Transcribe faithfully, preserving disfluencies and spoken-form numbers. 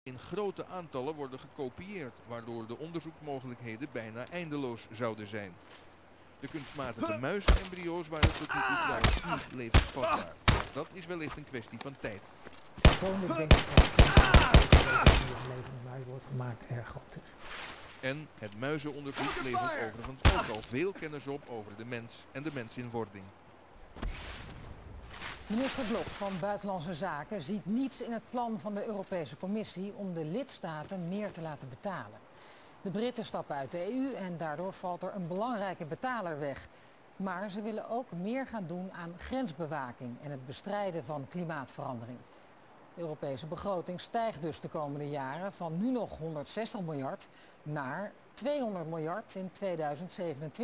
in grote aantallen worden gekopieerd, waardoor de onderzoeksmogelijkheden bijna eindeloos zouden zijn. De kunstmatige muisembryo's waren tot nu toe trouwens niet levensvatbaar. Dat is wellicht een kwestie van tijd. Persoonlijk denk ik dat de kans die een levende muis wordt gemaakt erg groot is. En het muizenonderzoek levert overigens ook al veel kennis op over de mens en de mens in wording. Minister Blok van Buitenlandse Zaken ziet niets in het plan van de Europese Commissie om de lidstaten meer te laten betalen. De Britten stappen uit de E U en daardoor valt er een belangrijke betaler weg. Maar ze willen ook meer gaan doen aan grensbewaking en het bestrijden van klimaatverandering. De Europese begroting stijgt dus de komende jaren van nu nog honderdzestig miljard naar tweehonderd miljard in tweeduizend zevenentwintig.